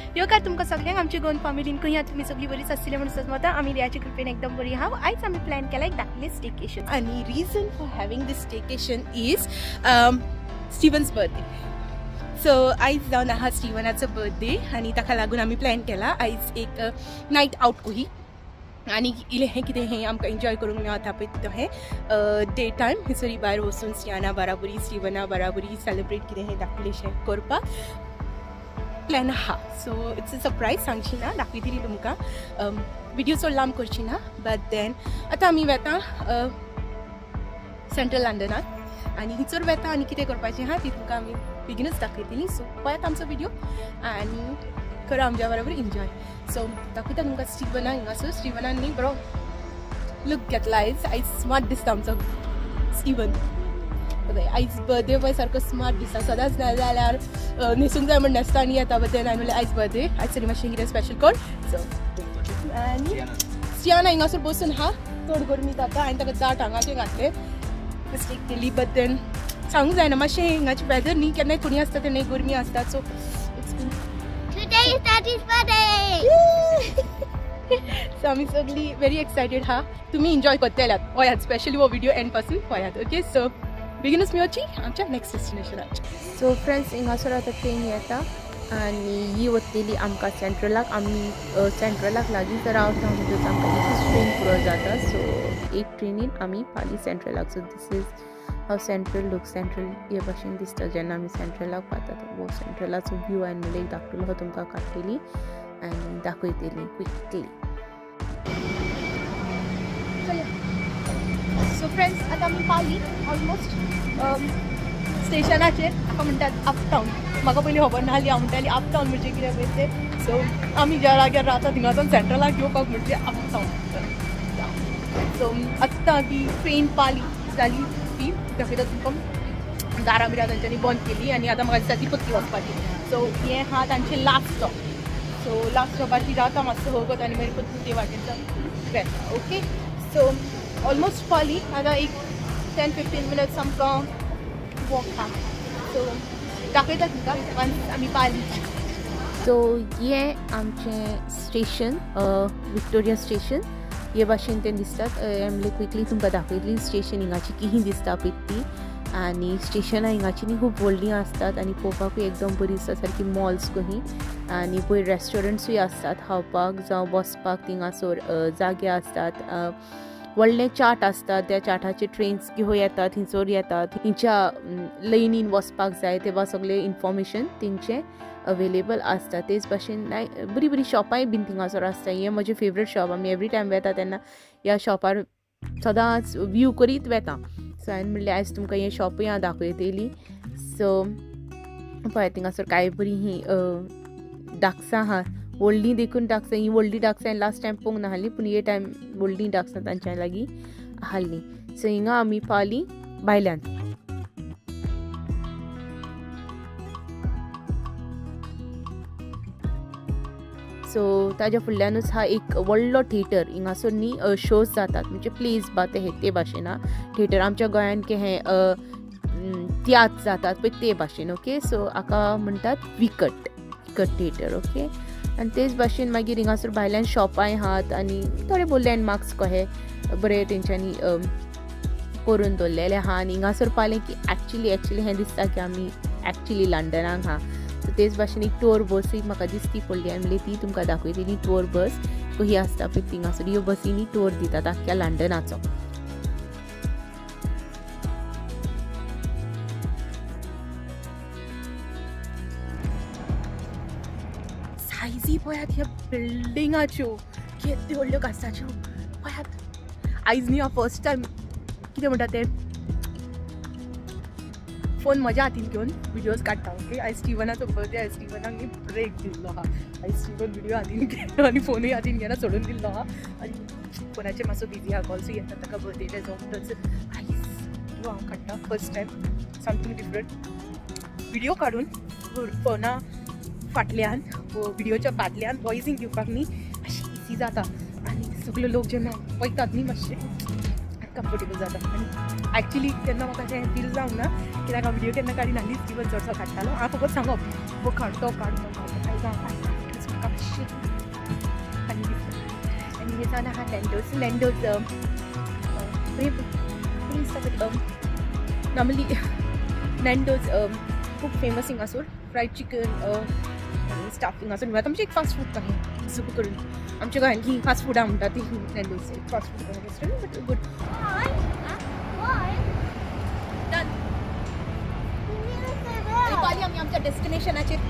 योकार तुमकां सगळ्यांक आमची गोवन फॅमिलीन कहीं तुमी सगळीं बरीच आसतली म्हणून समजता आमी रियाच्या कृपेन एकदम बरी आहा आयज आमी प्लॅन केला एक धाकटें स्टेकेशन आणि reason for having this staycation is Steven's birthday so आयज जावन आहा स्टीवनाचो बर्थडे आणि ताका लागून आमी प्लॅन केला आयज एक नायट आउट कही आणि इले हें कितें हें आमकां एन्जॉय करूंक मेळटा पळय तो हें डे टायम हिसरी भायर वचून स्टियाना बाराबरी स्टीवना बाराबरी सेलिब्रेट कितें हें धाकटेंशें करपाक प्लॅन आहा सो इट्स अ सरप्रायज सांगची ना दाखयतली तुमकां व्हिडिओ चड लांब करची ना बट देन आतां आमी वेता सेंट्रल लंडनात आनी हिचर वेता आनी कितें करपाचें आहा ती तुमकां आमी बेगीनच दाखयतली सो पळयात आमचो व्हिडिओ आनी करा आमच्या बरोबर एन्जॉय सो दाखयता तुमकां स्टीवना हिंगासर स्टीवनान न्ही बरो लूक घेतला आयज स्मार्ट दिसता आमचो स्टीवन आयज बर्थडे पळय सारको स्मार्ट दिसता सदांच ना जाल्यार न्हेसूंक जाय म्हण न्हेसता आनी येता बट देन हांवें म्हणलें आयज बर्थडे आयज तरी मातशें कितें स्पेशल कर सो आनी स्टियाना हिंगासर बसून आहा चड गरमी जाता हांवें ताका दाट हांगाचें घातलें मिस्टेक केली बट देन सांगूंक जायना मातशें हिंगाचें वेदर न्ही केन्नाय कोणी आसता तेन्नाय गरमी आसता सो Today is Daddy's birthday! सो आमी सगळीं व्हेरी एक्सायटेड हा तुमी एन्जॉय करतल्यात पळयात स्पेशली हो व्हिडिओ एंड पासून पळयात ओके सो बेगीनच मेळची आमच्या नेक्स्ट डेस्टिनेशनाचेर सो फ्रेंड्स हिंगासर आतां ट्रेन येता आनी ही वतलेली आमकां सेंट्रलाक आमी सेंट्रलाक लागीं जर रावता म्हणटच आमकां एकूच ट्रेन पुरो जाता सो एक ट्रेनीन आमी पाली सेंट्रलाक so this is how central look central हे भाशेन दिसता जेन्ना आमी सेंट्रलाक पावता वो सेंट्रलाचो व्यू हांवें म्हणलें एक दाखयलो तुमकां काडटली आनी दाखयतली क्विकली सो फ्रेंड्स आतां आमी पावली ऑलमोस्ट स्टेशनाचेर म्हाका म्हणटात अपटावन म्हाका पयलीं खबर नासली हांव म्हणटाली अपटावन म्हणजे कितें पळय तें सो आमी ज्या जाग्यार रावता थिंगासून सेंट्रलाक येवपाक म्हणजे अपटावन सो आत्तां ती ट्रेन पाली जाली ती दाखयता तुमकां दारां बिरां तांच्यांनी बंद केली आनी आतां म्हाका दिसता ती पत्ती वचपाची सो हें आहा तांचें लास्ट स्टॉप सो लास्ट स्टॉपार ती रावता मातसो होगत आनी मागीर पत्ती ते वाटेन वेता ओके सो ऑलमोस्ट पाली आतां एक 10-15 मिनट्स आमकां वॉक हा सो दाखयता तुमकां वन्स आमी पाली सो हें आमचें स्टेशन विक्टोरिया स्टेशन हे भाशेन तें दिसतात म्हणलें क्विकली तुमकां दाखयतली स्टेशन हिंगाची किही दिसता पळय ती आनी स्टेशनां हिंगाची न्ही खूब व्हडलीं आसतात आनी पळोवपाकूय एकदम बरी दिसता सारकी मॉल्स कहीं आनी पळय रेस्टॉरंट्सूय आसतात खावपाक जावं बसपाक थिंगासर जागे आसतात व्हडले चार्ट आसतात त्या चार्टाचे ट्रेन्स घेवन येतात थंयसर येतात हिंच्या लायनीन वचपाक जाय तेव्हा सगळे इन्फॉर्मेशन तेंचे अवेलेबल आसता तेच भाशेन बरी बरी शॉपाय बीन थिंगासर आसता हें म्हजें फेवरेट शॉप आमी एवरी टायम वेता तेन्ना ह्या शॉपार सदांच व्यू करीत वेता सो हांवें म्हणलें आयज तुमकां हें शॉपूय हांव दाखयतली सो पळय थिंगासर काय बरी ही डाक्सां आहा व्हडलीं देखून डाक्सां ही व्हडली डाक्सां हांवें लास्ट टायम पळोवंक नाहली पूण हे टायम व्हडलीं डाक्सां तांच्या लागीं आहलीं सो हिंगा आमी पावलीं भायल्यान सो ताज्या फुडल्यानूच हा एक व्हडलो थिएटर हिंगासर न्ही शोज जातात म्हणजे प्लेज बा ते भाशेन थिएटर आमच्या गोंयान हे तियात्र जातात पळय ते भाशेन ओके सो हाका म्हणटात विकट थिएटर ओके आनी तेच भाशेन मागीर हिंगासर भायल्यान शॉपाय आहात आनी थोडे भोव लँडमार्क्स कहे बरे तेंच्यांनी करून दवरलेले आहा आनी हिंगासर पावलें की एक्चुली हें दिसता की आमी एक्चुली लंडनाक आहा सो तेच भाशेन एक टूर बसीक म्हाका दिसती पडली आनी ती तुमकां दाखयतली टूर बस कही आसता पळय थिंगासर ह्यो बसींनी टूर दितात आख्ख्या लंडनाचो सायजी पळयात ह्या बिल्डिंगाच्यो कितल्यो व्हडल्यो कासाच्यो पळयात आयज न्ही हांव फर्स्ट टायम कितें म्हणटा तें फोन म्हज्या हातीन घेवन व्हिडिओज काडटा ओके आयज स्टीवनाचो बर्थडे आयज स्टीवनाक न्ही ब्रेक दिल्लो आहा आयज स्टीवन व्हिडिओ हातीन घेता आनी फोनूय हातीन घेना सोडून दिल्लो आहा आनी फोनाचेर मातसो बिजी आहा कॉल्सूय येता ताका बर्थडेचे म्हणटच आयज व्हिडिओ हांव काडटा first time something different video काडून फोना फाटल्यान व्हिडिओच्या फाटल्यान वॉयसींग दिवपाक न्ही मातशें इजी जाता आनी सगळे लोक जेन्ना वयतात न्ही मातशें कम्फर्टेबल जाता आनी एक्चुली तेन्ना म्हाका अशें फील जावंक ना कित्याक हांव व्हिडिओ केन्ना काडी नासली स्टीवन चडसो काडटालो हांव फकत सांगप हो काड तो काड तो काड आयज हांव कापशी आणि हे जावन आहा लँडोज नॉर्मली लँडोज खूप फेमस हिंगासोर फ्रायड चिकन स्टाफ हिंगासोर मेळटा म्हणजे एक फास्ट फूड कहें झूप करून आमच्या गोंयांत ही फास्ट फूड म्हणटा ती Nando's fast food restaurant but good आमी आमच्या डेस्टिनेशनाचेर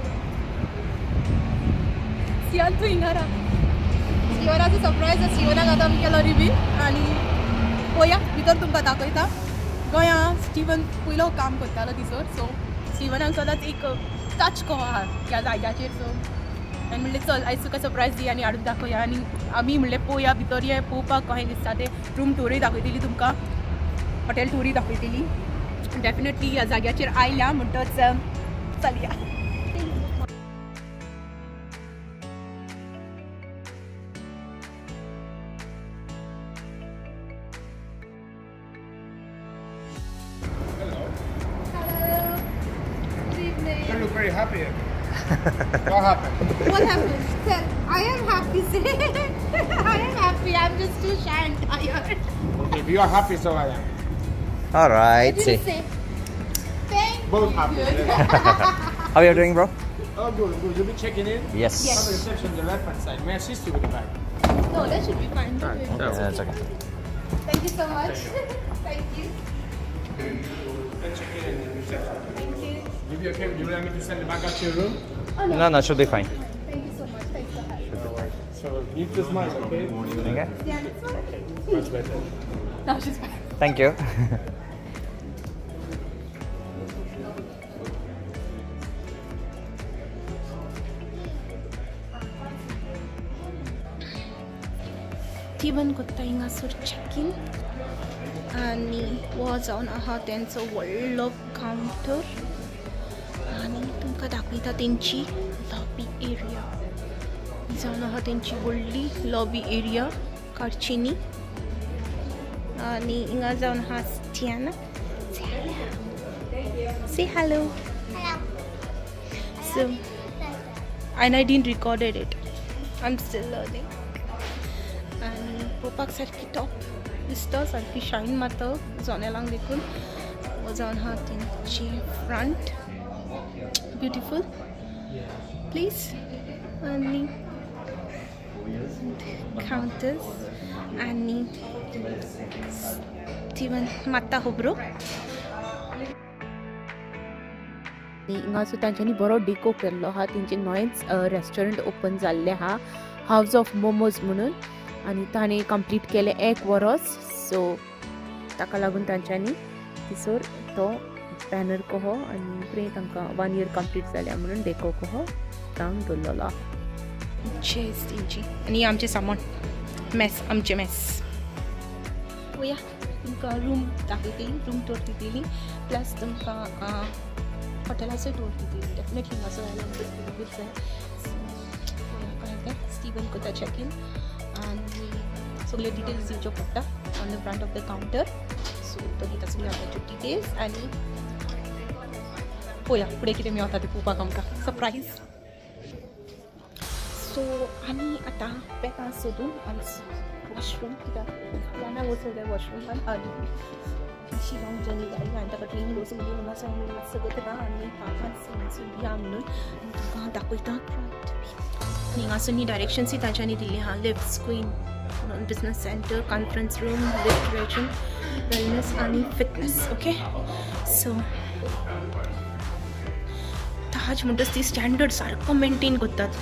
सियान तूं हिंगा राव सियोनाचो सरप्रायज सियोनाक आतां आमी केलो रिवील आनी पळोवया भितर तुमकां दाखयता गोंयां स्टीवन पयलो काम करतालो दिसोर सो स्टीवनाक सदांच एक टच कहो आहा ह्या जाग्याचेर सो आनी म्हणलें चल आयज तुका सरप्रायज दी आनी हाडून दाखोवया आनी आमी म्हणलें पळोवया भितर ये पळोवपाक कशें दिसता तें रूम टूरूय दाखयतली तुमकां हॉटेल टूरूय दाखयतली डेफिनेटली ह्या जाग्याचेर आयल्या म्हणटच चलया You look very happy. What happened? What happened? Tell. I am happy. I am happy. I'm just too shy and tired. Okay, if you are happy, so I am. All right. What did you say? Thank Both you. happy. How are you doing, bro? Oh, good, good. You'll be checking in? Yes. Yes. On the reception, the left hand side. May I assist you with the bag? No, that should be fine. Alright, Yeah, that's okay. Thank you so much. Thank you. Let's check in the reception. Thank you. If you're okay, would you like me to send the bag up to your room? Oh no. No, should be fine. Thank you so much. Thanks for having me. So, you just smile, okay? Okay. Yeah, that's fine. Much better. No, she's fine. Thank you. Steven कोत्ता हिंगासोर check in आनी वो जावन आहा तेंचो व्हडलो counter आनी तुमकां दाखयता तेंची लॉबी एरिया जावन आहा तेंची व्हडली लॉबी एरिया कारचीनी आनी हिंगा जावन आहा Stiana say hello so and I didn't recorded it I'm still learning आणि पळोवपाक सारकी टॉप दिसता सारकी शायन मारता जनेलांक देखून हो जावन आहा तेंची फ्रंट ब्युटिफूल प्लीज आनी काउंटर्स आनी स्टीवन मात्ता खबरो हिंगासो तांच्यांनी बरो डेको केल्लो आहा तेंचे नवेंच रेस्टॉरंट ओपन जाल्लें आहा हावज ऑफ मोमोज म्हणून आनी ताणें कंप्लीट केलें 1 वर्स सो ताका लागून तांच्यांनी थिसर तो बॅनर कहो आनी प्रे तांकां 1 year कंप्लीट जाल्या म्हणून डेको कहो लावन दवरलेलो आहा चेस तेंची आनी आमचें सामान मेस आमचें मेस पळोवया तुमकां रूम दाखयतली रूम टूर दितली प्लस तुमकां हॉटेलाचो टूर दितली डेफिनेटली हिंगासर आयल्यार आमकां जाय कळ्ळें स्टीवन कोता चेक इन आनी सगळे डिटेल्स दिवच्यो पडटा on the front of the counter so तो दिता सगळे आमच्यो डिटेल्स आनी पळोवया फुडें कितें मेळटा तें पळोवपाक आमकां सरप्रायज सो आमी आतां बेकार सोदून वॉशरूम कित्याक जाणां वचूंक जाय वॉशरूमान आनी शिलांग जर्नी जाली आनी ताका ट्रेनीन वचूंक दी म्हणून सांगलें मातसो करता आनी पांच या म्हणून तुमकां दाखयता हिंगासरनी डायरेक्शन्सूय तांच्यांनी दिल्ली आहा lifts queen business centre conference room lift रेजन वेलनेस आनी फिटनेस ओके सो ताज म्हणटच ती स्टँडर्ड सारको मेंटेन करतात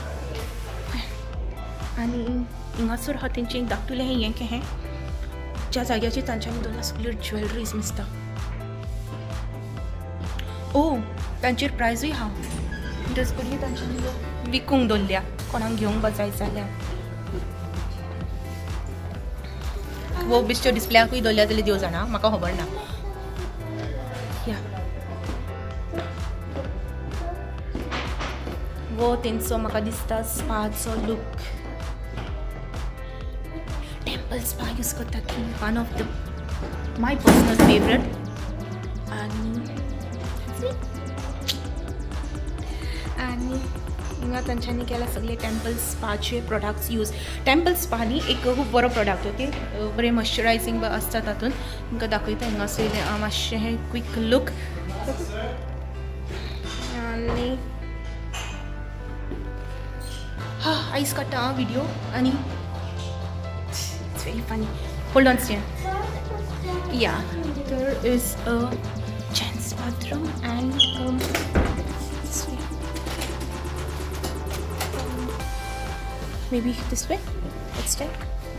आनी हिंगासर हा तेंचें धाकटुलें हें कहें ज्या जाग्याचेर तांच्यांनी दवरला सगल्यो ज्वेलरीज दिसता ओ तांचेर प्रायजूय आहा म्हणटच बरी तांच्यांनी विकूंक दवरल्या कोणाक घेवंक जाय जाल्यार वो बिश्यो डिस्प्लेयाकूय दवरल्या जाल्यार देव जाणा म्हाका खबर ना या वो तेंचो म्हाका दिसता स्पाचो लूक टेम्पल स्पा यूज करतात one of the my personal favourite आनी हिंगा तांच्यांनी केला सगळे टेम्पल स्पाचे प्रोडक्ट्स यूज. टेम्पल स्पा न्ही एक खूब बरो प्रोडक्ट ओके. बरें मॉइश्चरायझींग आसता तातूंत. तुमकां दाखयता हिंगासर मातशें हें क्विक लूक. आनी आयज काडटा हांव व्हिडिओ आनी it's very funny. Hold on still. Yeah, there is a gents bathroom and this way. Maybe this way. Let's check.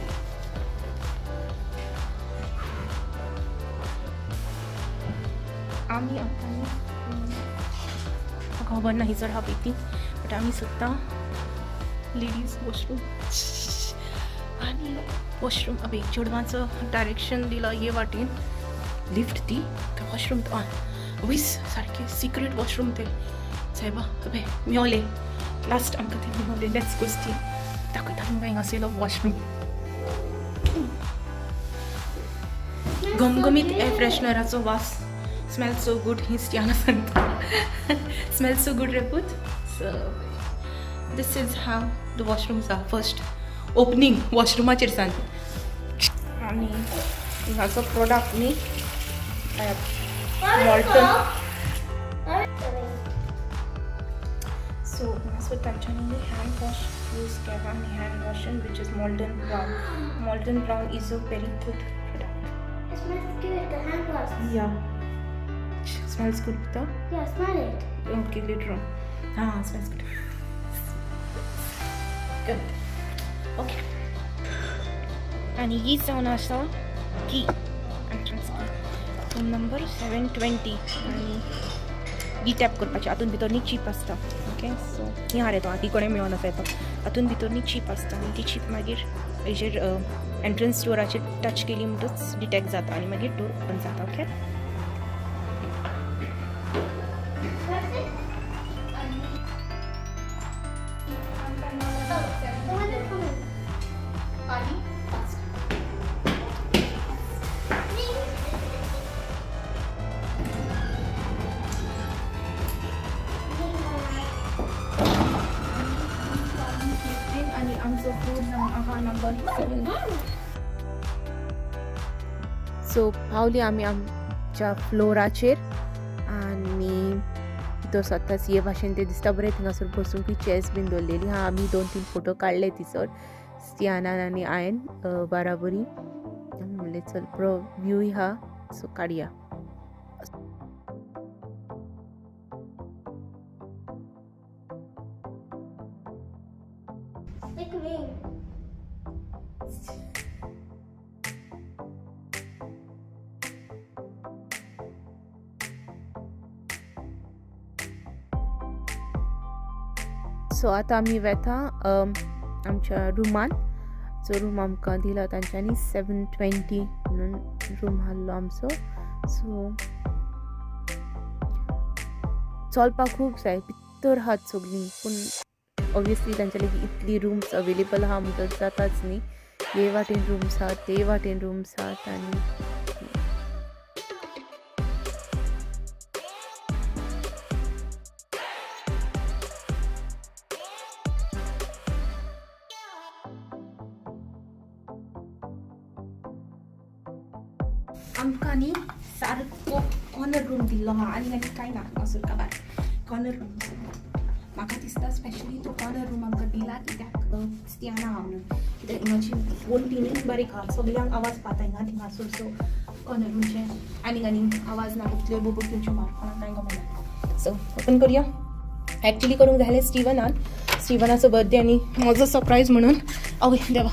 आम्ही आता खबर नाही जर हा बेती बट आम्ही सुद्धा लेडीज वॉशरूम आणि वॉशरूम अबे चेडवांचं डायरेक्शन दिला ये वाटेन लिफ्ट ती वॉशरूम ऑन वीस सारखे सिक्रेट वॉशरूम ते साहेबा अबे मेवले लास्ट आमकां ते मेवले लेट्स गोस्टी दाखयता तुमकां हिंगासलो वॉशरूम. घमघमीत एअर फ्रेशनराचो वास. स्मेल सो गुड ही स्टियाना सांगता. स्मेल सो गुड रेपूत. So this is how the washrooms are. First opening वॉशरूमाचेर सान आनी हिंगाचो प्रोडक्ट न्ही मॉल्टन. सो तांच्यांनी हँड वॉश यूज केला आनी हँड वॉशन which is Molton Brown. Molton Brown is a very good product. It smells good, the hand wash. Yeah. Smells good though? Yeah, smell it. Okay, later on. Smells good. Good. Okay. And he's on our key. Entrance key. Room number 720. And ही tap करपाची. हातून भितर न्ही cheap आसता. Okay so ही हार येतो. ती कोणे मेळोन आसा येतो. हातून भितर न्ही चीप आसता आनी ती चीप मागीर हेजेर एंट्रन्स डोराचेर टच केली म्हणटच डिटेक्ट जाता आनी मागीर डोर ओपन जाता. ओके सो पावली आमी आमच्या फ्लोराचेर आनी भितर सदांच हे भाशेन ते दिसता बरें. थिंगासर बसूंक चॅर्स बीन दवरलेली हा. आमी 2-3 फोटो काडले थिसर स्टियानान आनी हांवें बाराबरी. म्हणलें चल बरो व्यूय हा सो काडया. Look at me. सो आतां आमी वेता आमच्या रुमान. जो रूम आमकां दिला तांच्यांनी 720 म्हणून रूम आहलो आमचो. सो चलपाक खूब जाय भितर आहात सगळीं पूण ऑब्वियसली तांच्या लागीं इतली रूम्स अवेलेबल आहा म्हणटच जाताच न्ही. हे वाटेन रूम्स आहात ते वाटेन रूम्स आहात आनी आमकां न्ही सारको कॉर्नर रूम दिल्लो आहा आनी आनी कांय ना हांगासर काबार. कॉर्नर रूम म्हाका दिसता स्पेशली तो कॉर्नर रूम आमकां दिला कित्याक स्टियाना आहा म्हणून. कित्याक हिंगाची वणटी न्ही बारीक आहा. सगळ्यांक आवाज पाता हिंगा थिंगासर. सो कॉर्नर रूमचे आनीक आवाज ना इतले बोबो तुमचे मारपाक कांय गमना. सो ओपन करुया. एक्चुअली करूंक जाय आसलें स्टिवनाचो बर्थडे आनी म्हजो सरप्रायज म्हणून. आवय देवा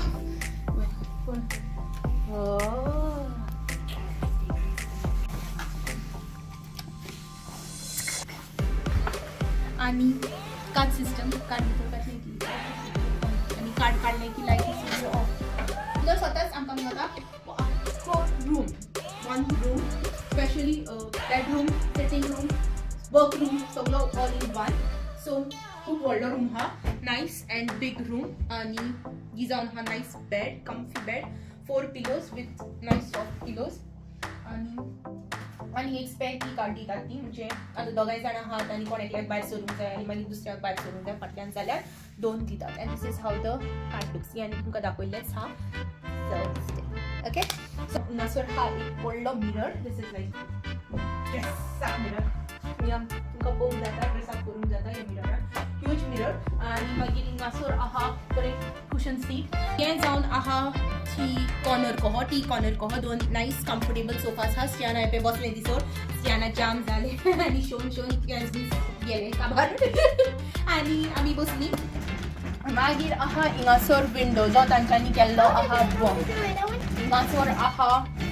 आणि कार्ड सिस्टम. कार्ड घातले की आणि कार्ड काढले की लाईट ऑफ. तर स्वतःच आमकां मेळटा room. One room specially bedroom, sitting room, work room सगळो ऑल इन वन. सो खूब व्हडलो रूम हा. नायस अँड बीग रूम आणि ही जावन हा nice bed, comfy bed, 4 pillows with nice soft pillows आणि आनी एक स्पेर की कार्ड दितात ती म्हणजे आता दोगांय जाणां आहात आनी कोण एकल्याक भायर सरूंक जाय आनी मागीर दुसऱ्याक भायर सरूंक जाय फाटल्यान जाल्यार 2 दितात and this is how the card looks ही आनी तुमकां दाखयलेंच हा ओके सो हांगासर हा एक व्हडलो मिरर दिस इज लायक ड्रेसाक मिरर तुमकां पळोवंक जाता ड्रेसाक करूंक जाता ह्या मिररान ह्यूज मिरर आनी मागीर हिंगासर आहा बरें कुशन सीट हें जावन आहा टी कॉर्नर कहो 2 नाइस कंफर्टेबल सोफास हा स्टियाना पे बसले दिसोर स्टियाना जाम जाले आनी शोन गेले काबार आनी आमी बसली मागीर आहा हिंगासर विंडो जो तांच्यांनी केल्लो आहा हिंगासर आहा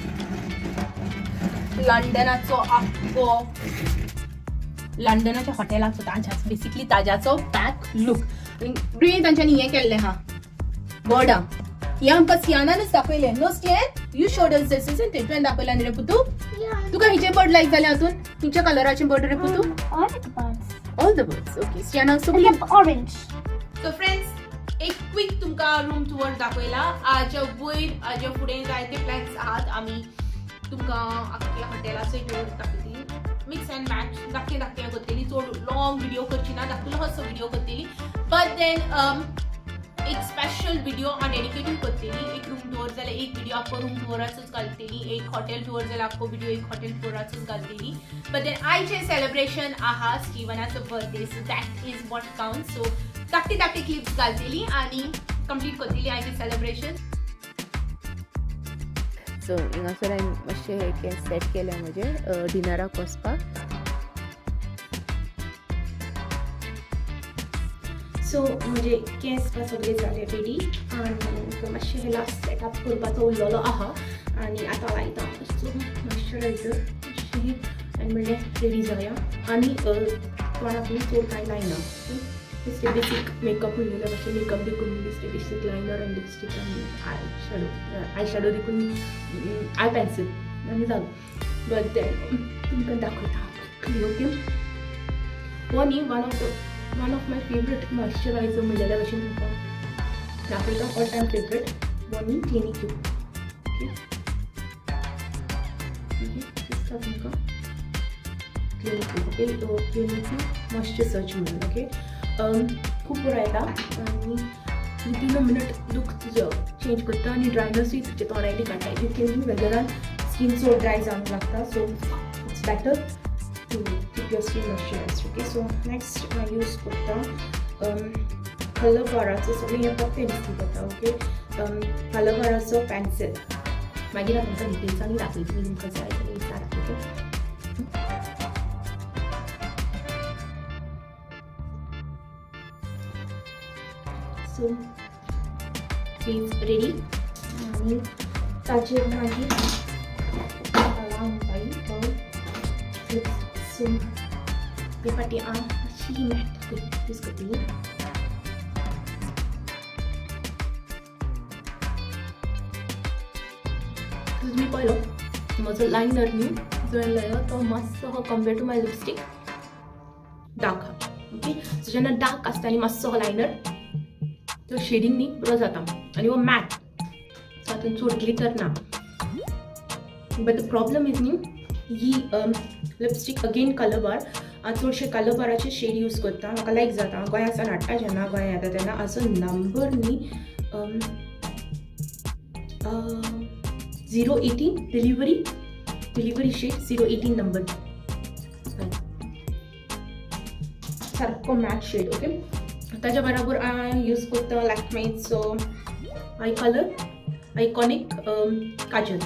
लंडनाचो आख्खो लंडनाच्या हॉटेलाचो तांच्या बेसिकली ताज्याचो बॅक लूक ब्रियन तांच्यांनी हें केल्लें हा बोर्डां हे आमकां स्टियानानूच दाखयलें no Stian you showed us this isn't it तुवें दाखयलां न्ही रे पुतू तुका हिचे बर्ड लायक जाले हातून हिच्या कलराचे बर्ड रे पुतू all the birds okay Stiana so orange so friends एक क्विक तुमकां रूम टूर दाखयला हाजे वयर हाजे फुडें जायते प्लॅन्स आहात आमी तुमकां आख्ख्या हॉटेलाचो टूर दाखयतली मिक्स एंड मॅच धाकटे करतली चड लॉंग व्हिडिओ करची ना धाकटुलो असो व्हिडिओ करतली बट देन एक स्पेशल व्हिडिओ हांव डेडिकेटेड करतली एक रूम टूर जाल्यार एक व्हिडिओ आख्खो रूम टुराचोच घालतली एक हॉटेल टूर जाल्यार आख्खो व्हिडिओ एक हॉटेल टुराचोच घालतली बट देन आयचे सेलिब्रेशन आहा स्टीवनाचो birthday so that is what count so धाकटे क्लिप्स घालतली आनी कंप्लीट करतली आयचे सेलिब्रेशन सो हिंगासर हांवें मातशें सेट केलें म्हजें डिनराक वचपाक सो म्हणजे केस सगळे जाले रेडी आनी मातशें हे लास्ट सेटअप करपाचो उरलेलो आहा आनी आतां लायता मॉइश्चरायझर मातशें आनी म्हणलें रेडी जावया आनी तोंडाक चड कांय लायना बेश्टे बेसीक मेकअप म्हणलेले मातशें मेकअप देखून बेश्टे बेसीक लायनर आनी लिपस्टीक आनी आय शॅडो देखून आय पेन्सील आनी जालो बट देन तुमकां दाखयता ओके हो न्ही one of my favourite moisturiser म्हणलेल्या भशेन तुमकां दाखयता ऑल टायम फेवरेट वो न्ही क्लिनिक दिसता तुमकां क्लिनिक मॉइश्चर सर्च म्हणून ओके खूब बरो येता आनी विथीन अ मिनट लूक तुजो चेंज करता आनी ड्रायनसूय तुजे तोंडायली काडटा इतकें वेदरान स्कीन चड ड्राय जावंक लागता so it's better to keep your skin moisturised okay so next हांव यूज करता कलर बाराचो सगळें हें पक्कें दिसता पडटा ओके कलर बाराचो पेन्सील मागीर हांव तुमकां डिटेल्सांनी दाखयतली तुमकां जाय जाल्यार विचारात ओके सो इज रेडी आनी ताचेर मागीर सो हे फाटी हांव मातशी मॅट यूज करतली तुमी पळयलो म्हजो लायनर न्ही जो हांवें लायलो तो मातसो compared to my lipstick dark आहा ओके सो जेन्ना डार्क आसता आनी मातसो लायनर तो शेडिंग न्ही बरो जाता आनी वो मॅट तातूंत चड ग्लिटर ना बट द प्रॉब्लम इज न्ही ही लिपस्टीक अगेन कलर बार हांव चडशे कलर बाराचे शेड यूज करता म्हाका लायक जाता गोंया सावन हाडटा जेन्ना गोंया येता तेन्ना हाजो नंबर न्ही 018 डिलिव्हरी शेड 018 नंबर सारको मॅट शेड ओके ताच्या बरोबर हांव यूज करता लॅक्मेचो आय कलर आयकॉनिक काजल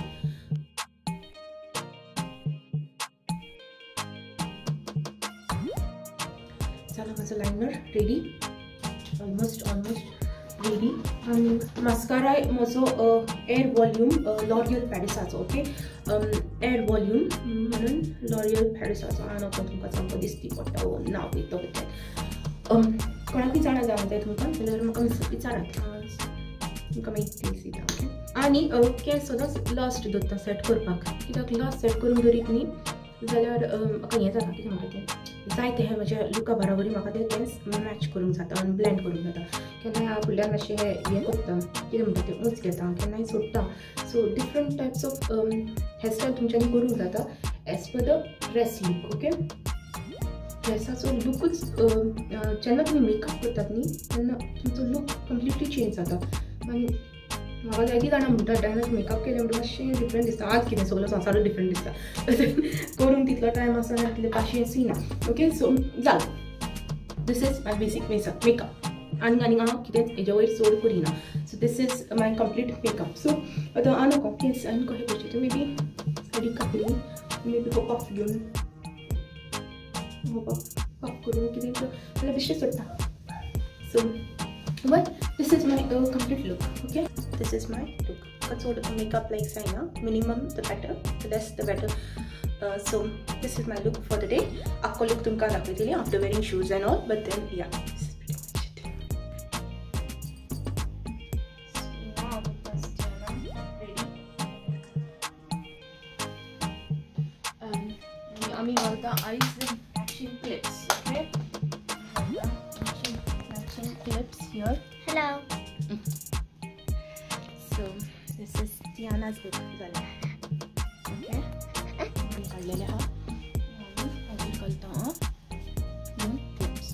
जालो म्हजो लायनर रेडी ऑलमोस्ट रेडी आनी मास्काराय म्हजो एअर वॉल्यूम लॉरियल पॅरिसाचो ओके एअर वॉल्यूम म्हणून लॉरियल पॅरिसाचो हांव नको तुमकां सामको दिसती पडटा नांव येतो भितर कोणाकूय जाणा जावंक जाय तुमकां जाल्यार म्हाका विचारात तुमकां माहिती दिता ओके आनी केंस सदांच लास्ट दवरता सेट करपाक कित्याक लास्ट सेट करून दरीत न्ही जाल्यार म्हाका हें जाता कितें म्हणटा तें जाय ते म्हज्या लुका बराबरी म्हाका ते केंस मॅच करूंक जाता आनी ब्लेंड करूंक जाता केन्नाय हांव फुडल्यान मातशें हें करता कितें म्हणटा तें उंच घेता केन्नाय सोडटा so different types of hairstyle तुमच्यांनी करूंक जाता as per the dress look. Okay, ड्रेसाचो लूकच जेन्ना तुमी मेकअप करतात न्ही तेन्ना तुमचो लूक कंप्लिटली चेंज जाता. आनी म्हाका जायतीं जाणां म्हणटात डायनाक मेकअप केलें म्हणटा मातशें डिफरंट दिसता. आज कितें सगळो संवसारूच डिफरंट दिसता. करूंक तितलो टायम आसना, तितलें पाशियन्सूय ना. ओके, सो जालें. This is my basic makeup. आनी हांव कितें हेजे वयर चड करिना. So this is my complete makeup. So आतां हांव नको केस आनी कशें करचें, मे बी सायडीक कापली, मे बी पफ घेवन पफ करून कितें जाल्यार बेश्टें सोडटा. So but this is my complete look. Okay, this is my look. चड मेकअप लायक जायना. Minimum the better, the less the better. So this is my look for the day. आपको look तुमका दाखवली after wearing shoes and all, but then yeah, this is pretty much it. So now ready. आम्ही घालता eyes matching clips. Okay, matching clips here. Hello. So this is Tiana's look. Okay. काढलेले हा आणि घालता clips.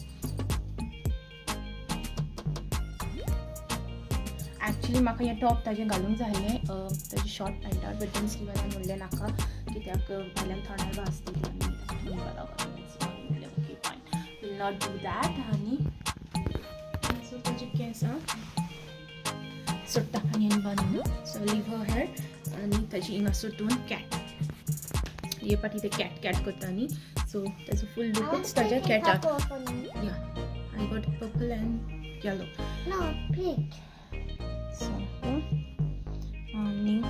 Actually म्हाका हें top ताजें घालूंक जाय आसलें ताजी शॉर्ट पॅन्टार, बट देन स्टिवनान म्हणलें नाका कित्याक भायल्यान थंडार आसतली आनी म्हणलें okay fine, will not do that. आनी सो ताजी केंसां सोडटा आनी बांदिना. सो लीव हर हेयर आनी ताजी हिंगासर दोन कॅट. ये पाटी ते कॅट करता न्ही. सो त्याचो फूल लूकच ताज्या कॅटाक. Yeah, I got purple and yellow. No, pink. So आनी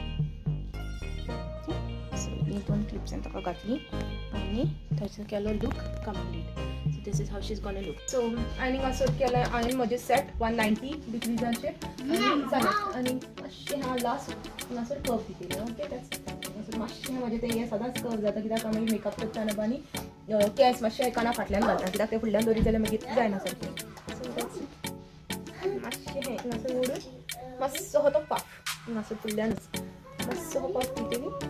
सो ही दोन क्लिप्स ताका घातली आनी ताजो केलो look complete. So this is how she is gonna look. So आनी असो केलें हांवें म्हजें सेट 190 डिग्रीजांचे आनी मातशें हांव लास्ट मातसो कर्व दिलेलो. ओके, दॅट्स मातशें म्हजें तें हें सदांच कर्व जाता कित्याक हांव मागीर मेकअप करतना बानी केंस मातशें काना फाटल्यान घालता कित्याक ते फुडल्यान दवरी जाल्यार मागीर जायना सारकें. सो दॅट्स मातशें हें मातसो ओडून मातसो तो पफ मातसो फुडल्यानच मातसो पफ दितली.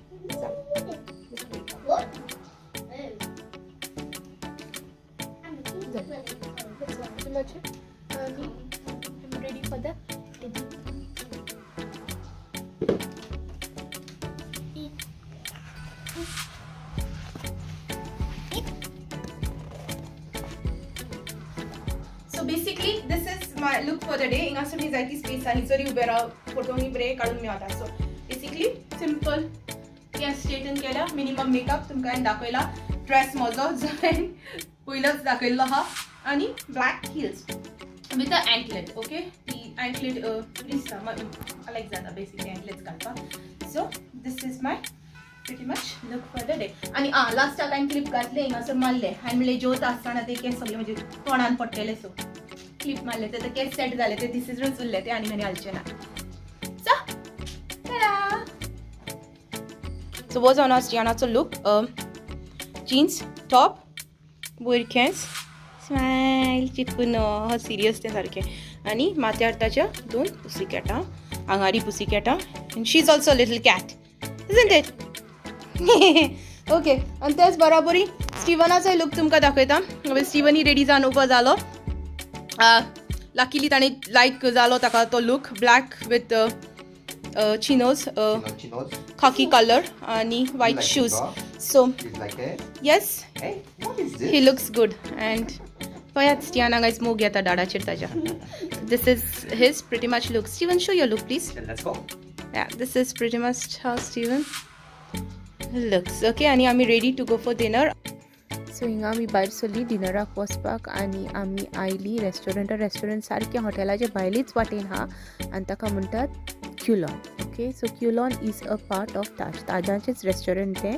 I'm ready for the So basically this is my look for the day. हिंगासर मी जायती स्पेस आनी जरी उबे राव फोटोनी बरे काढून मेळटा. सो बेसिकली सिंपल केंस स्ट्रेटन केल्या, मिनिमम मेकअप तुमकां हांवें दाखयला. ड्रेस म्हजो जो हांवें पयलोच दाखयल्लो आहा आनी black heels with a anklet. Okay, ती एंकलेट दिसता I like जाता बेसिकली एंकलेट्स घालपाक. So this is my pretty much look for the day. आनी लास्टाक हांवें क्लिप घातले हिंगासर मारले आनी म्हणलें जेवता आसतना ते केंस सगळे म्हणजे तोंडान पडटले. सो क्लिप मारले ते केंस सेट जाले, ते डिसिजनच उरले, ते आनी खंय घालचे ना. सो टा सो वॉज ऑन आवर स्टियानाचो लूक. जीन्स टॉप, वयर केंस, स्मायल चिटकून हो सिरियस तें सारकें आनी माथ्यार ताच्या दोन पुसी कॅटां, आंगारी पुसी कॅटां. And she is also little cat, isn't it? Okay, आनी तेच बराबरी स्टिवनाचो लूक तुमकां दाखयता. स्टिवन ही रेडी जावन उबो जालो. लकीली ताणें लायक जालो ताका तो look, black with chinos, khaki colour आनी white shoes. So yes, he looks good. And पळयात स्टियाना गायज मोग येता दाडाचेर ताज्या. This is his pretty much look. Steven, show your look please. Yeah, this is pretty much how Steven looks. Okay, आणि आम्ही ready to go for dinner. So हिंगा आमी भायर सरली डिनराक वचपाक आनी आमी आयली रेस्टॉरंट सारकें हॉटेलाचे भायलीच वाटेन हा आनी ताका म्हणटात Quilon. Okay, so Quilon is a part of ताजाचेंच रेस्टॉरंट तें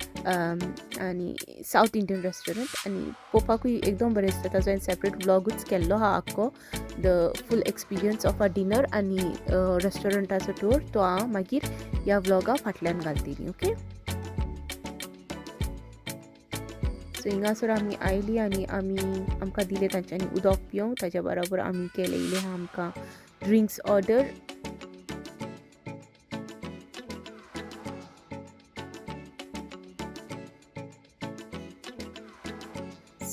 आनी सावथ इंडियन रेस्टॉरंट आनी पळोवपाकूय एकदम बरें दिसता. ताजो हांवें सेपरेट ब्लॉगूच केल्लो हा आख्खो, the full experience of a dinner आनी रेस्टॉरंटाचो टूर, तो हांव मागीर ह्या ब्लॉगा फाटल्यान घालतली. ओके, सो हिंगासर आमी आयली आनी आमकां दिलें तांच्यांनी उदक पिवंक. ताच्या बरोबर आमी केले इल्ले आहा आमकां ड्रिंक्स ऑर्डर.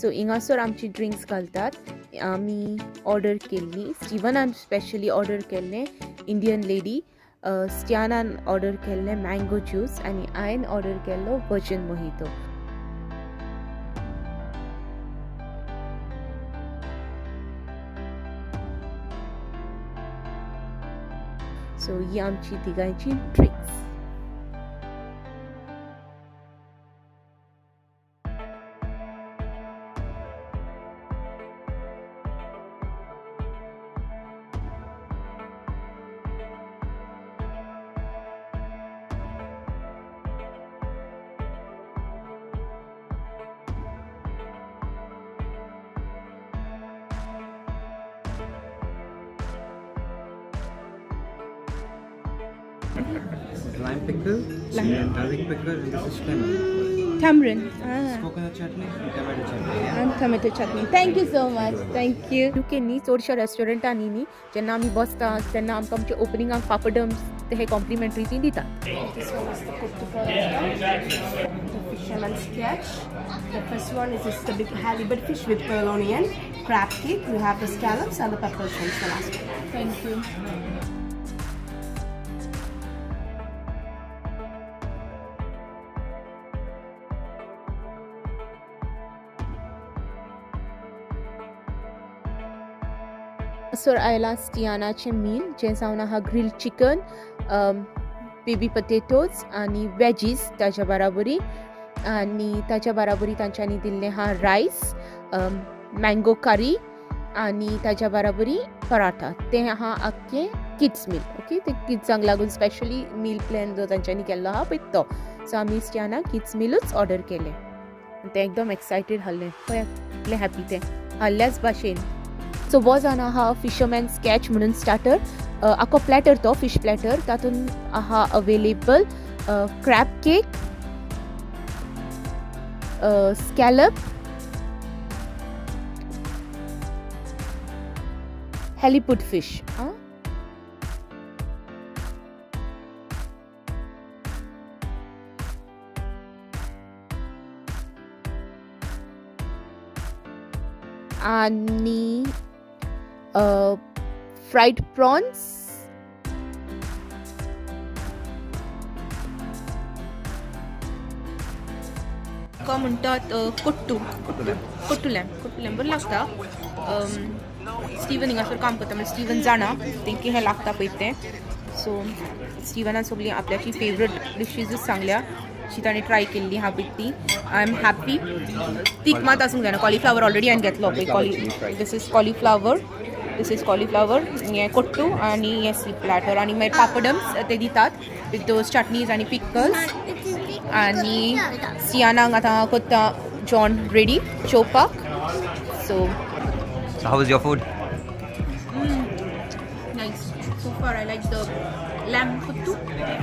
सो हिंगासर आमची ड्रिंक्स घालतात. आमी ऑर्डर केल्ली, स्टिवनान स्पेशली ऑर्डर केल्लें इंडियन लेडी, स्टियानान ऑर्डर केल्लें मँगो ज्यूस आनी हांवें ऑर्डर केल्लो वर्जिन मोहितो. सो ही आमची तिगांची drinks. This is lime pickle, and garlic pickle, and this is lemon. Tamarind. Coconut chutney and tomato chutney. And tomato chutney. Thank you so much. Thank you. युकेनी चडशा रेस्टॉरंटांनी न्ही जेन्ना आमी बसतात तेन्ना आमकां आमचे ओपनिंगाक पापडम्स ते कॉम्प्लिमेंटरी ती दितात. This one is the cooked the fisherman sketch. The first one is just the big halibut fish with pearl onion, crab cake. You have the scallops and the pepper shrimp. The last one. Thank you. Sir आयला स्टियानाचें meal जें जावन आहा grilled chicken, baby potatoes आनी veggies ताच्या बराबरी, आनी ताच्या बराबरी तांच्यांनी दिल्लें आहा रायस, मँगो करी आनी ताच्या बराबरी पराठा. तें आहा आख्खें किड्स मील. ओके, ते किड्सांक लागून स्पेशली मील प्लॅन जो तांच्यांनी केल्लो आहा पळय तो. सो आमी स्टियानाक किड्स मीलूच ऑर्डर केलें. तें एकदम एक्सायटेड आहलें, पळय कितलें हॅपी तें आहल्याच भाशेन. सो हो जावन आहा फिशरमॅन स्कॅच म्हणून स्टार्टर. आख्खो प्लॅटर तो फिश प्लॅटर. तातूंत आहा available crab cake, scallop, halibut fish, आणि फ्राईड प्रॉन्स, का म्हणटात कोट्टुलॅम बरें लागता. स्टिवन हिंगासर काम करता म्हणजे स्टिवन जाणा तेंकां हें लागता पळय तें. सो स्टिवनान सगळीं आपल्याची फेवरेट डिशीजूच सांगल्या जी ताणें ट्राय केल्ली आहा पळय ती. I am happy. तीक मात आसूंक जायना. कॉलीफ्लावर ऑलरेडी हांवें घेतलो पळय. दिस इज कॉलीफ्लावर, हें कोट्टू आनी हें सी प्लॅटर आनी मागीर पापडम्स ते दितात विथ दोज चटनीज आनी पिकल्स. आनी स्टियानाक आतां कोत्ता जॉन रेडी जेवपाक. सो how was your food? Nice. So far I like the lamb kuttu.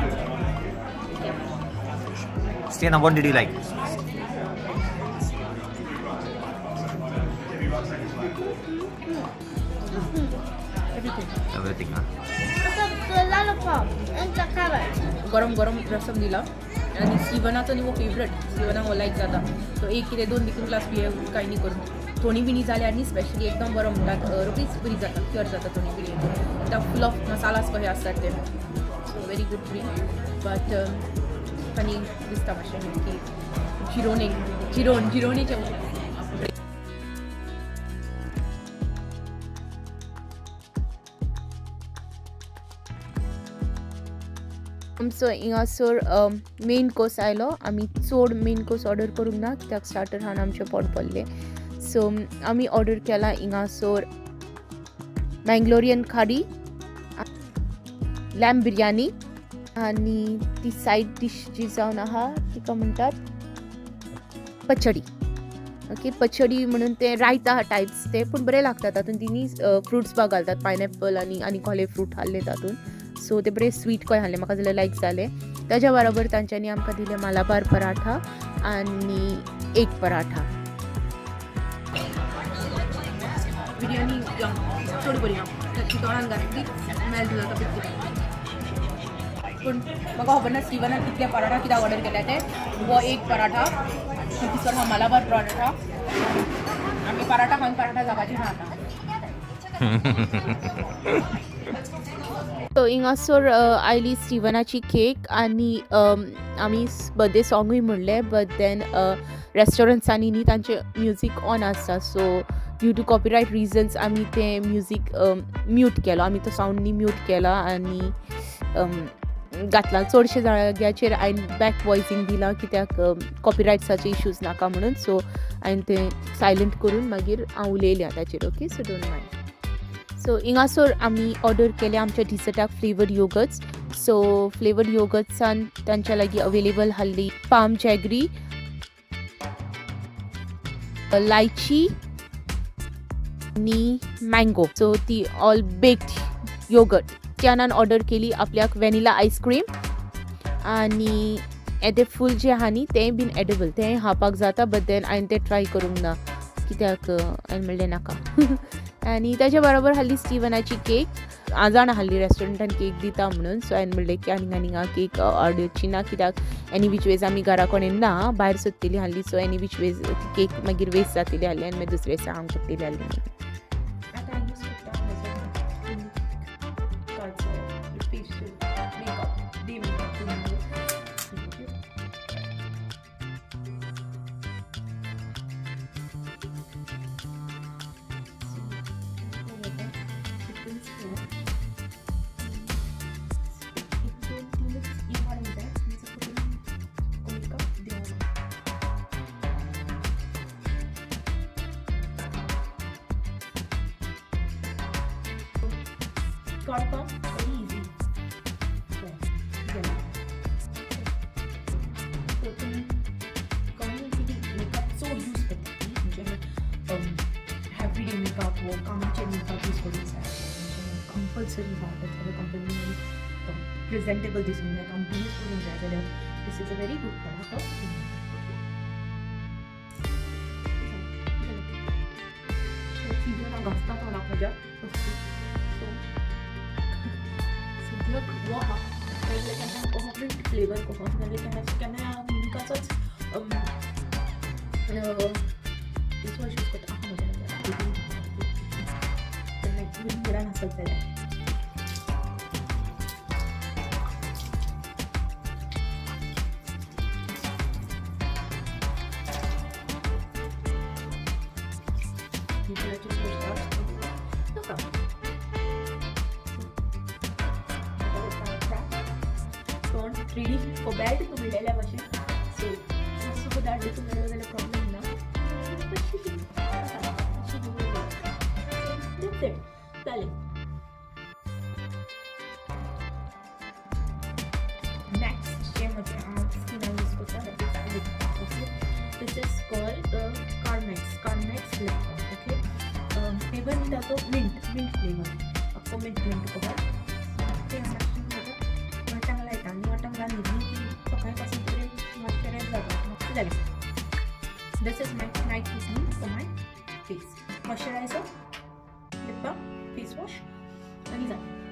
Stiana, what did you like? Everything, huh? The lollipop and the carrot. गरम रसम दिला आणि स्टिवनाचो न्ही वो फेवरेट. स्टिवनाक हो लायक जाता. सो एक कितें 2 ग्लास पिये कांय न्ही करून. थोडी बिणी जाल्यार न्ही स्पेशली एकदम बरो म्हणटात. रोखडीच बरी जाता, क्युअर जाता थोडी बिणी. त्या फूल ऑफ मसालास कशे आसतात ते. So very good drink. But funny दिसता मातशें की जिरोणीचें आमचो हिंगासर मेन कोर्स आयलो. आमी चड मेन कोर्स ऑर्डर करूंक ना कित्याक स्टार्टर हांवें आमचें पोट भरलें. सो आमी ऑर्डर केला हिंगासर मँगलोरियन खाडी, लॅम्ब बिरयानी आनी ती सायड डीश जी जावन आहा तिका म्हणटात पचडी. ओके, पचडी म्हणून ते रायता टायप्स ते पूण बरें लागता. तातूंत तिनी फ्रुट्स बा घालतात, पायनॅपल आनी कसले फ्रूट हाडले तातूंत. सो ते बरें स्वीट कशें हाडलें म्हाका जाल्यार लायक जालें. ताच्या बरोबर तांच्यांनी आमकां दिलें मालाबार पराठा आनी एक पराठा. बिरयानी चड बरी ताची तोंडान घातली मेल्ट जाता पिकली. पूण म्हाका खबर ना स्टिवनान कितले पराठा कित्याक ऑर्डर केल्या ते. वो एक पराठा, तिसरो हा मालाबार पराठा पराठा खाऊन पराठा जागाची राहता. सो हिंगासोर आयली स्टिवनाची केक आनी आमी बर्थडे सॉंगूय म्हणले बट देन रेस्टॉरंट्सांनी न्ही तांचे म्युजीक ऑन आसता so due to copyright reasons आमी तें म्युजीक म्यूट केलो आमी तो सावंड न्ही म्यूट केला आनी घातला चडशे जाग्याचेर हांवें बॅक वॉयसींग दिलां कित्याक कॉपीरायट्साचे इश्यूज नाका म्हणून सो हांवें तें सायलंट करून मागीर हांव उलयल्या ताचेर okay so don't mind. So हिंगासोर आमी ऑर्डर केले आमच्या डिसर्टाक फ्लेवर योगर्ट्स सो फ्लेवर योगर्ट्सान तांच्या लागीं अवेलेबल हाल्ली पाम जॅगरी लायची आनी मँगो सो ती ऑल बेक्ड योगर्ट त्यानान ऑर्डर केली आपल्याक व्हॅनिला आयस्क्रीम आनी येदें फूल जें आहा न्ही तें बीन एडिबल तें खावपाक जाता बट देन हांवें तें ट्राय करूंक ना कित्याक हांवें म्हणलें नाका आनी ताच्या बरोबर हाल्ली स्टिवनाची केक जाणा हाल्ली रेस्टॉरंटान केक दिता म्हणून सो हांवें म्हणलें की आनीक केक ऑर्डरची ना कित्याक एनी वीच वेज आमी घरा कोणें ना भायर सोदतली हाल्ली so any which ways cake मागीर वेस्ट जातली हाल्ली आनी मागीर दुसरे दिसा हांव करतली हाल्ली. very easy. So community makeup so use करते everyday makeup वो कामाचे makeup use करून compulsory बात है company presentable दिसून येता company करून जाय this is a very good product. घासता तोंडाक म्हज्या सगळं फ्लेवर कहो केन्ना मिल्काचोच डिशवॉश यूज करता म्हज्या आसत जाल्यार ready for bed to be dele machine so that this is a problem now that's it darling. Next shame of your skin I use for this is called Carmex lip balm. Okay flavor में आपको mint flavor आपको mint को बात This is my night routine for my face. Moisturizer, lip balm, face wash, and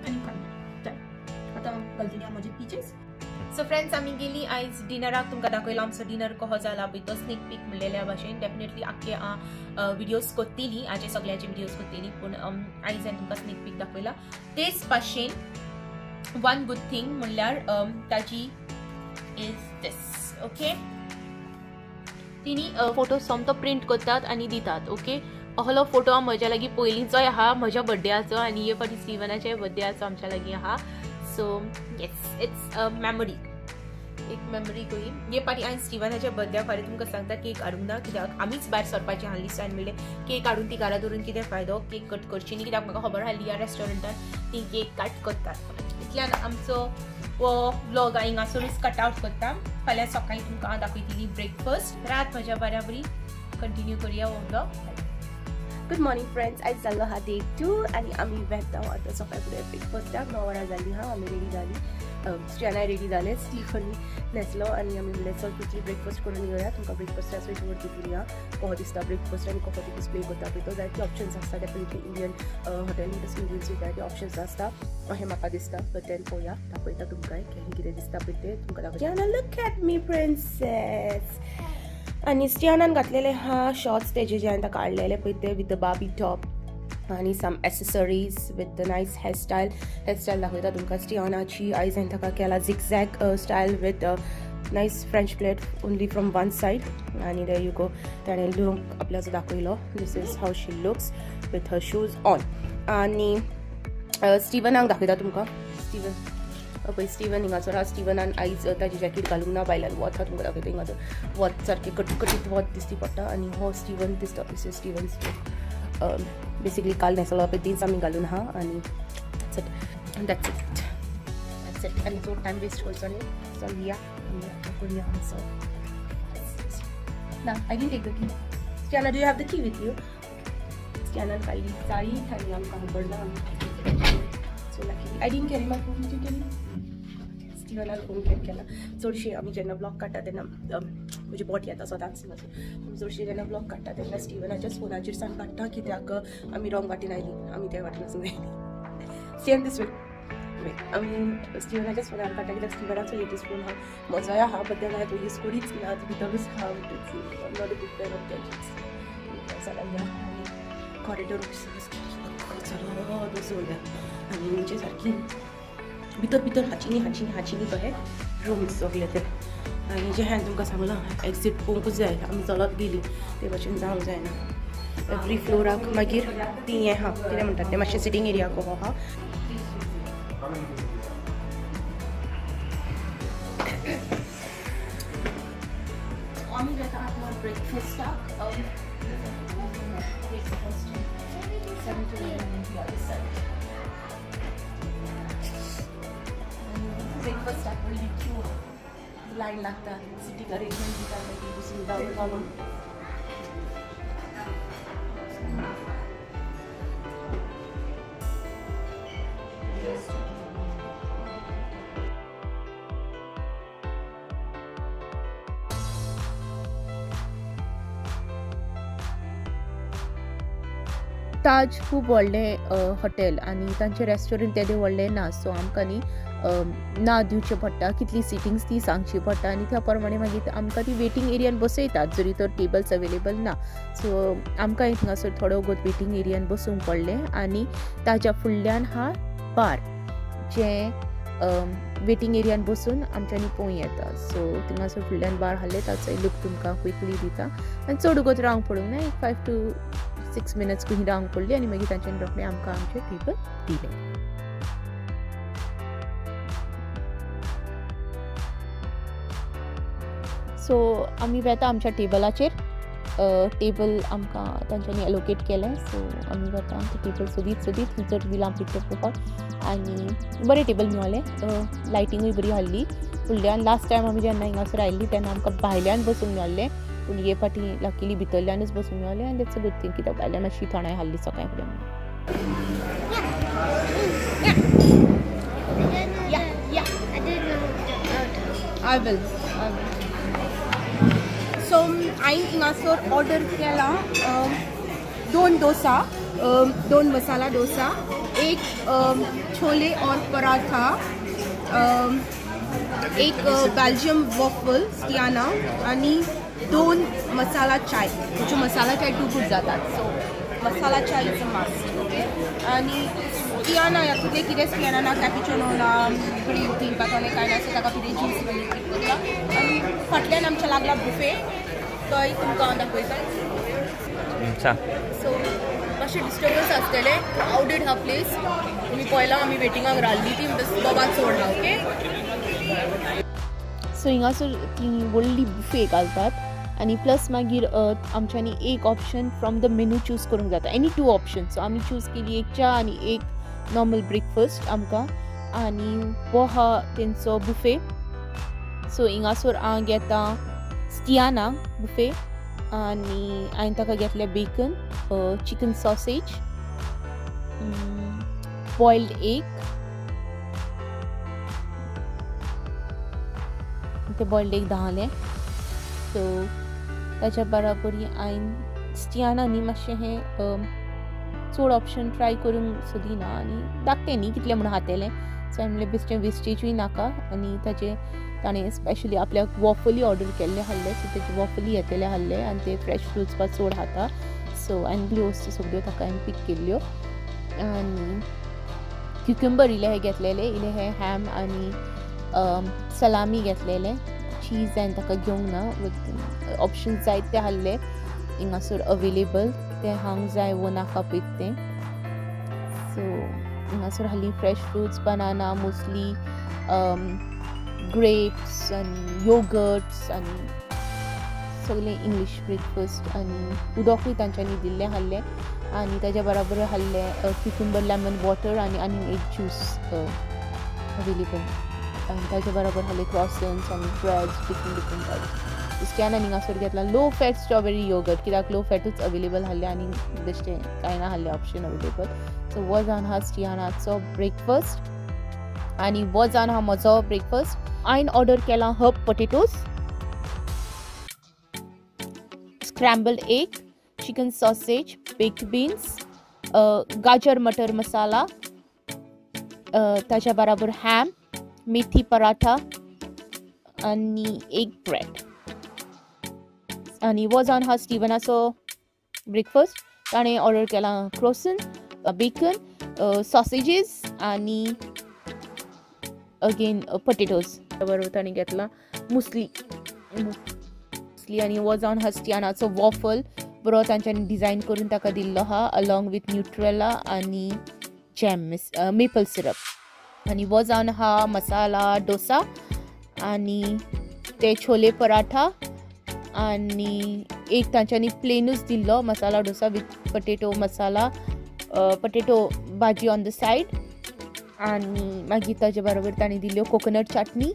आता घालतली माझे peaches. So friends आमी गेली आयज डिनराक तुमकां दाखयलो आमचो डिनर कहो जाला भितर स्नेक पीक म्हणलेल्या भाशेन डेफिनेटली आख्खे व्हिडिओज कोत्तेली आजे सगळ्याचे व्हिडिओज कोत्तेली पूण आयज हांवें तुमकां स्नेक पीक दाखयला तेच भाशेन वन गुड थिंग म्हणल्यार ताची इज दिस ओके तिनी फोटो सोमतो प्रिंट करतात आनी दितात ओके असलो फोटो म्हज्या लागीं पयलींचोय आहा म्हज्या बर्थडेचो आनी हे फाटी स्टिवनाचे बर्थडेचो आमच्या लागीं आहा so yes it's a memory एक मेमरी कही हे फाटी हांवें स्टिवनाच्या बर्थडे फारी तुमकां सांगता केक हाडूंक ना कित्याक आमीच भायर सरपाचें हालीं दिसान म्हणलें केक हाडून ती घरा धरून कितें फायदो केक कट करची न्ही कित्याक म्हाका खबर आसली ह्या रेस्टॉरंटान ती केक कट करतात इतल्यान आमचो वो व्लॉग हिंगासरूच कट आवट करता फाल्यां सकाळीं तुमकां दाखयतली ब्रेकफास्ट रात म्हज्या बऱ्याबरी कंटिन्यू करुया हो व्लॉग. Good morning friends, आज जाल्लो हा डे 2 आनी आमी वेता आतां सकाळी फुडें ब्रेकफास्टाक 9 वरां जाली हा आमी रेडी जाली स्टिवनाय रेडी जाले स्टिफन न्हेसलो आनी आमी म्हणलें चल तुजी ब्रेकफास्ट करून येवया तुमकां ब्रेकफास्टाचो एक वड दितली हा कहो दिसता ब्रेकफास्ट आनी कहो ती डिस्प्ले करता पळय तो जायते ऑप्शन्स आसता डेफिनेटली इंडियन हॉटेल इंडस्ट्रीज जायते ऑप्शन्स आसता अशें म्हाका दिसता बट देन पळोवया दाखयता तुमकां कितें दिसता पळय तें तुमकां दाखयता. लुक एट मी प्रिंसेस आनी स्टियानान घातलेले हा शॉर्ट्स तेजे जे हांवें काडलेले पळय ते विथ द बार्बी टॉप आनी some accessories with the nice hairstyle दाखयता तुमकां स्टियानाची. आयज हांवें ताका केला zigzag style with nice French plait only from one side आनी देर यू गो. ताणें लूक आपल्याचो दाखयलो. This is how she looks with her shoes on. आनी स्टिवनाक दाखयता तुमकां. पळय स्टिवन हिंगासर हा. स्टिवनान आयज ताजी जॅकेट घालूंक ना बायलान वत हा तुमकां दाखयता. हिंगासर वत सारकें कटकटीत वत दिसती पडटा आनी हो स्टिवन दिसता. दीस इज स्टिवन्स बेसिकली काल न्हेसलो पळय तीच आमी घालून आहा आनी दॅट्स इट. आनी चड टायम वेस्ट करचो न्ही. चल या करूया आमचो. ना आय डींट take the key. Stiana do you have the key with you? स्टियानान काडली चाळी आनी आमकां खबर ना. So lucky I didn't carry my phone. Did you carry? स्टिवनान फोन कॅरी केला. चडशी आमी जेन्ना ब्लॉग काडटा तेन्ना म्हजी बोट येता सदांच. चडशी जेन्ना ब्लॉग काडटा तेन्ना स्टिवनाच्याच फोनाचेर सान काडटा कित्याक आमी रॉंग वाटेन आयली. आमी त्या वाटेन वचूंक जाय. सेम दीस वे आमी स्टिवनाच्याच फोनार काडटा कित्याक स्टिवनाचो लेटेस्ट फोन हा. म्हजोय आहा बट तेन्ना हांवें तो यूज करीच ना. भितरूच आहा. Not a good pair of gadgets. जाल्यार कॉरिडोर चलो दसोल्या आनी म्हणजे सारकी भितर हाचीनी कहे रूम्स सगळे ते. आनी जे हांवें तुमकां सांगलां एक्झीट पळोवंकूच जाय. आमी चलत गेली ते भाशेन जावंक जायना. एवरी फ्लोराक मागीर ती हें आहा कितें म्हणटात तें मातशें सिटींग एरिया कहो आहा. आमी वेता आतां ब्रेकफास्टाक 7 to 11 ब्रेकफास्ट पयलीं क्यू लायन लागता. सिटींग अरेंजमेंट दिता मागीर बसून घालून ताज खूब व्हडलें हॉटेल आनी तांचें रेस्टॉरंट तेदें व्हडलें ना. सो आमकां न्ही ना दिवचें पडटा. कितली सिटींग्स ती सांगची पडटा आनी त्या प्रमाणे मागीर आमकां ती वेटींग एरियान बसयतात जरी तर टेबल्स अवेलेबल ना. सो आमकां हिंगासर थोडो वगत वेटींग एरियान बसूंक पडलें. आनी ताच्या फुडल्यान हा बार जें वेटींग एरियान बसून आमच्यांनी पळोवं येता. सो थिंगासर फुडल्यान बार हाडलें ताचो लूक तुमकां क्विकली दिता. आनी चड वगत रावंक पडूंक ना. एक 5 to 6 minutes कहीं रावंक पडली आनी मागीर तांच्यानी रोखडें आमकां आमचें टेबल दिलें. सो आमी वेता आमच्या टेबलाचेर. टेबल आमकां तांच्यांनी एलोकेट केलें. सो आमी वेता ते टेबल सोदीत थंयसर दिलां पिक्चर पळोवपाक आनी बरें टेबल मेळ्ळें. लायटिंगूय बरी हाडली फुडल्यान. लास्ट टायम आमी जेन्ना हिंगासर आयिल्ली तेन्ना आमकां भायल्यान बसूंक मेळ्ळें पूण हे फाटी लकीली भितरल्यानूच बसूंक मेळ्ळें आनी दॅट्स अ गुड थिंग कित्याक भायल्यान मातशी थंडाय हाडली सकाळी फुडें. I will. So हांवें हिंगासर ऑर्डर केला 2 डोसा, 2 मसाला डोसा, एक छोले और पराठा, एक बेल्जियम वॉफल स्टियाना आणि 2 मसाला चाय. जो मसाला चाय 2 गुड जातात. सो मसाला चाय इज अ मस्ट. ओके. आणि स्टियाना यातूंतले कितें स्टियाना ना कॅपिचिनो ना बरी पिवपाक कांय ना. सो ताका कितें ज्यूस बी करूया. आनी फाटल्यान आमच्या लागला बुफे थंय तुमकां दाखयता. सो मातशें डिस्टर्बन्स आसतले. क्राउडेड हा प्लेस. तुमी पळयलां आमी वेटिंगाक रावल्ली ती बाबा चड हा. ओके. सो हिंगासर ती व्हडली बुफे घालतात आनी प्लस मागीर आमच्यांनी एक option from the menu choose करूंक जाता. Any 2 option. सो आमी चूज केली एक च्या आनी एक नॉर्मल ब्रेकफास्ट आमकां आनी हो हा तेंचो बुफे. सो हिंगासर हांव घेता स्टियाना बुफे आनी हांवें ताका घेतलें bacon, chicken sausage, boiled egg. ते बॉयल्ड एग धांवलें. सो ताच्या बराबरी हांवें स्टियाना न्ही मातशें हें चड ऑप्शन ट्राय करूंक सोदिना आनी धाकटें न्ही कितलें म्हणून खातेलें. सो हांवें म्हणलें बेश्टें वेस्टेजूय नाका आनी ताजें ताणें स्पेशली आपल्याक वॉफली ऑर्डर केल्ले आहले, सो तेजे वॉफली येतले आहले आनी ते फ्रेश फ्रुट्स पा चड खाता, सो आनी ग्लोव्स सगळ्यो ताका हांवें पीक केल्ल्यो. आनी क्युकंबर इले हे घेतलेले, इले हे हॅम आनी सलामी घेतलेले. चीज हांवें ताका घेवंक ना, ऑप्शन्स जायते आहले हिंगासर अवेलेबल, ते हांग जाय वो नाका पळयत तें. सो हिंगासर हाली fresh fruits, banana, muesli, grapes आनी योगर्ट्स आनी सगळें इंग्लीश ब्रेकफास्ट आनी उदकूय तांच्यांनी दिल्लें आहलें. आनी ताज्या बराबर आहलें क्युकंबर लेमन वॉटर आनी एक ज्यूस अवेलेबल. आनी ताज्या बराबर आहले क्रॉसन्स आनी ब्रेड्स डिफरंट टायप्स. इस्ट्यानान हिंगासर घेतला लो फॅट स्ट्रॉबेरी योगर्ट, कित्याक लो फॅटूच अवेलेबल आहलें आनी बेश्टें कांय ना आहलें ऑप्शन अवेलेबल. सो वो जावन हा स्टियानाचो ब्रेकफास्ट. आनी वो जावन हा म्हजो ब्रेकफास्ट. हांवें ऑर्डर केला herb potatoes, scrambled egg, chicken sausage, baked beans, गाजर मटर मसाला, ताच्या बराबर हॅम, मेथी पराठा आनी एक ब्रेड. आनी वो जावन हा स्टिवनाचो ब्रेकफास्ट. ताणें ऑर्डर केला क्रोसन, बेकन, सॉसेजीस आनी अगेन पोटेटोज. बरोबर ताणें घेतला मुसली आनी वो जावन हा स्टियानाचो वॉफल, बरो तांच्यांनी डिझायन करून ताका दिल्लो हा अलॉंग विथ न्यूट्रेला आनी जॅम मेपल सिरप. आनी वो जावन हा मसाला डोसा आनी ते छोले पराठा आनी एक तांच्यांनी प्लेनूच दिल्लो masala dosa with potato masala, potato bhaji on the side. आनी मागीर ताजे बरोबर तांणी दिल्ल्यो कोकोनट चटणी.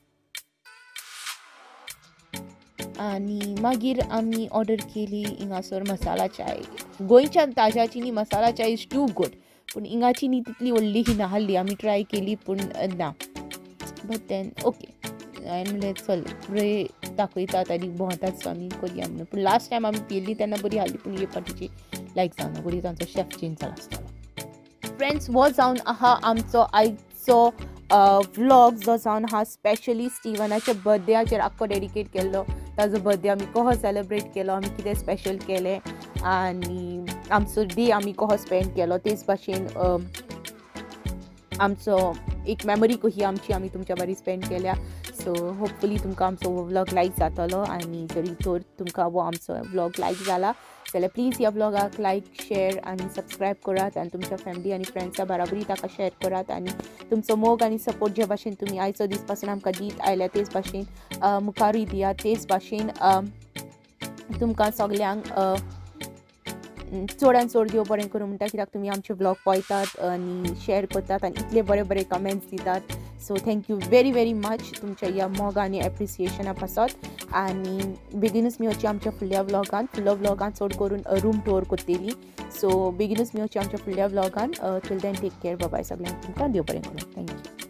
आनी मागीर आमी ऑर्डर केली हिंगासर मसाला चाय. गोंयच्या ताज्याची न्ही मसाला चाय इज टू गूड, पूण हिंगाची न्ही तितली व्हडली ही नाहल्ली. आमी ट्राय केली पूण ना, बट देन ओके हांवें म्हणलें चल बरें दाखयतात आनी भोंवतात सो आमी करया म्हणून. पूण लास्ट टायम आमी पिल्ली तेन्ना बरी हाल्ली, पूण हे पाटीची लायक जावना, बरी तांचो शेफ चेंज जाला आसतलो. फ्रेंड्स, वो जावन आहा आमचो आयचो व्लॉग, जो जावन हा स्पेशली स्टिवनाच्या बर्थडेचेर आख्खो डेडिकेट केल्लो. ताजो बर्थडे आमी कहो सेलिब्रेट केलो, आमी कितें स्पेशल केलें आनी आमचो डे आमी कहो स्पेंड केलो, तेच भाशेन आमचो एक मेमरी कशी आमची आमी तुमच्या बारी स्पेंड केल्या. सो होपफुली तुमकां आमचो हो व्लॉग लायक जातलो. आनी जरी तर तुमकां हो आमचो व्लॉग लायक जाला जाल्यार प्लीज ह्या व्लॉगाक लायक, शेअर आनी सबस्क्रायब करात आनी तुमच्या फॅमिली आनी फ्रेंड्सा बराबरी ताका शेअर करात. आनी तुमचो मोग आनी सपोर्ट जे भाशेन तुमी आयचो दीस पासून आमकां दीत आयल्या तेच भाशेन मुखारूय दियात. तेच भाशेन तुमकां सगल्यांक चडान चड देव बरें करूं म्हणटा, कित्याक तुमी आमचे व्लॉग पळयतात आनी शेअर करतात आनी इतले बरे बरे कमेंट्स दितात. So thank you very very much तुमच्या ह्या मोग आनी एप्रिसिएशना पासत. आनी बेगीनूच मेळची आमच्या फुडल्या व्लॉगान. फुडलो व्लॉगान चड करून रूम टूर करतली. सो बेगीनूच मेळची आमच्या फुडल्या व्लॉगान. Till then take care, bye bye सगळ्यांक. तुमकां देव बरें करूं. थँक्यू.